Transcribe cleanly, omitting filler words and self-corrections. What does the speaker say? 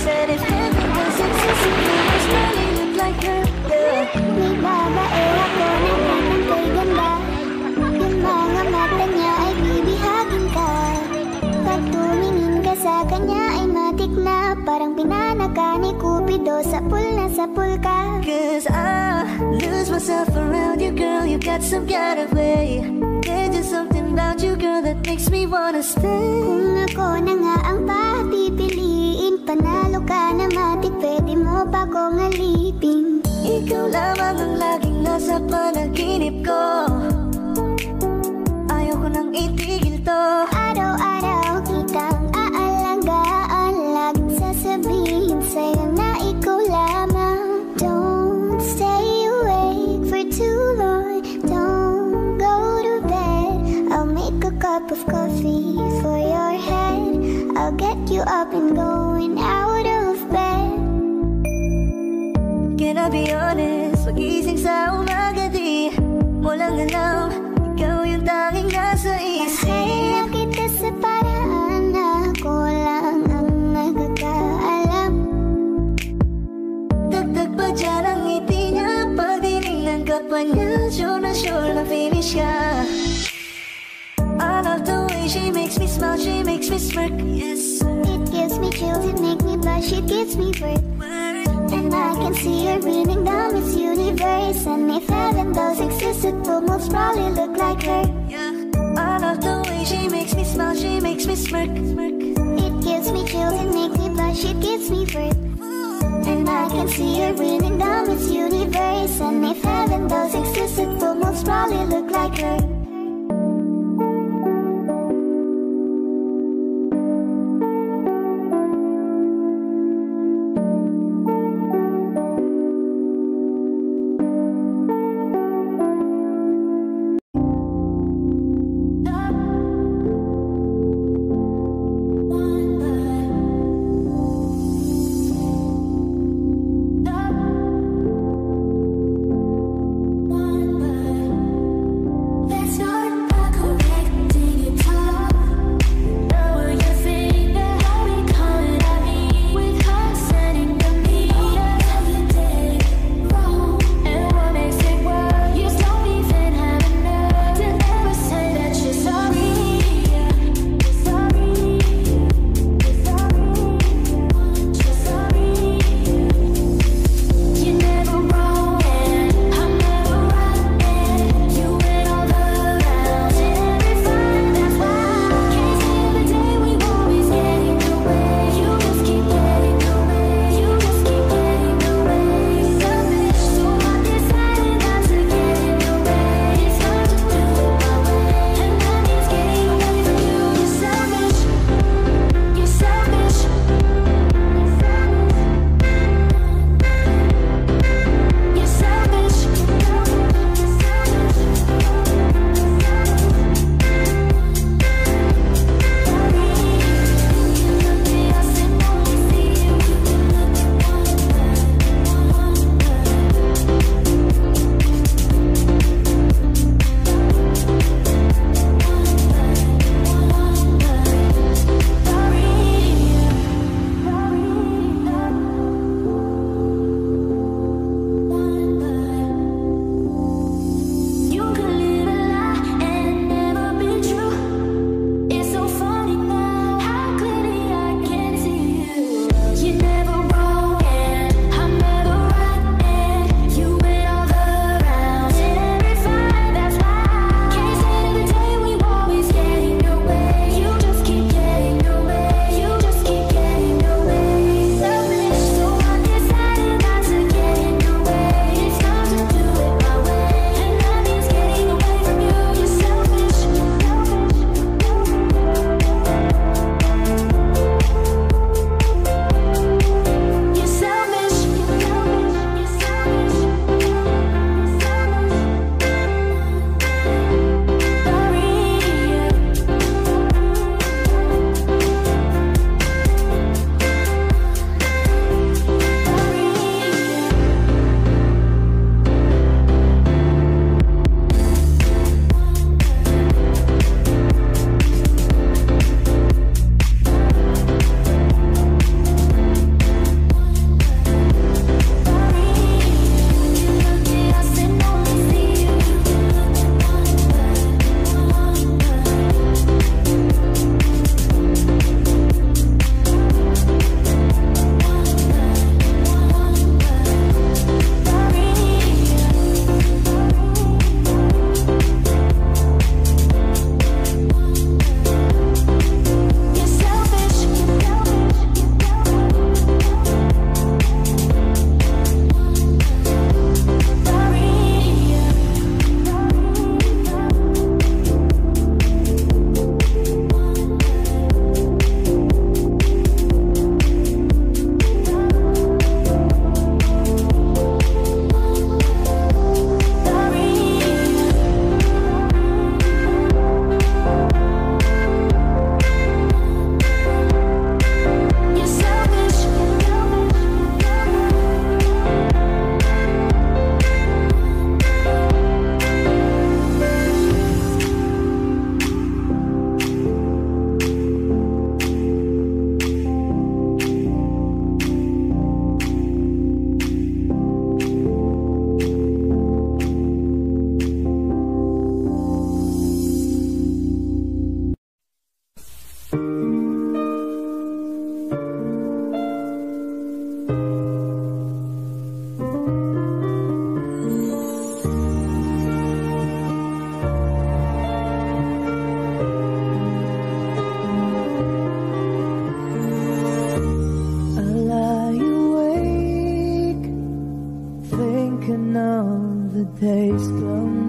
said if heaven was existing, it must really look like her. May babae ako na naman kay ganda. Yung mga mata niya ay bibihagin ka. Pag tumingin ka sa kanya ay matik na. Parang pinanaka ni Cupido, sapul na sapul ka. Cause I lose myself around you, girl. You got some kind of way. There's just something about you, girl, that makes me wanna stay. Kung ako na nga ang papipiliin, panalo ka na matik, pwede mo pa kong alipin. Ikaw lamang ang laging nasa panaginip ko. Ayaw ko nang itigil to. Araw-araw kitang aalagaan, laging sasabihin sa'yo na ikaw lamang. Don't stay awake for too long, don't go to bed. I'll make a cup of coffee for your head. I'll get you up and going out of bed. Can I be honest? Magising sa umaga di mo lang alam, ikaw yung tanging nasa isip. Nahanap kita sa paraan na ako lang ang nagkakaalam. Dagdag pa dyan ang ngiti niya, pag dinignan ka pa niya, sure na finish ka. I love the way she makes me smile, she makes me smirk. Yes, It gives me chills, it makes me blush, it gives me birth. And I can see her reading down this universe. And if heaven does exist, it will most probably look like her. yeah. I love the way she makes me smile, she makes me smirk. It gives me chills, it makes me blush, it gives me birth. And I can see her reading down this universe. And if heaven does exist, it will most probably look like her. That's taste of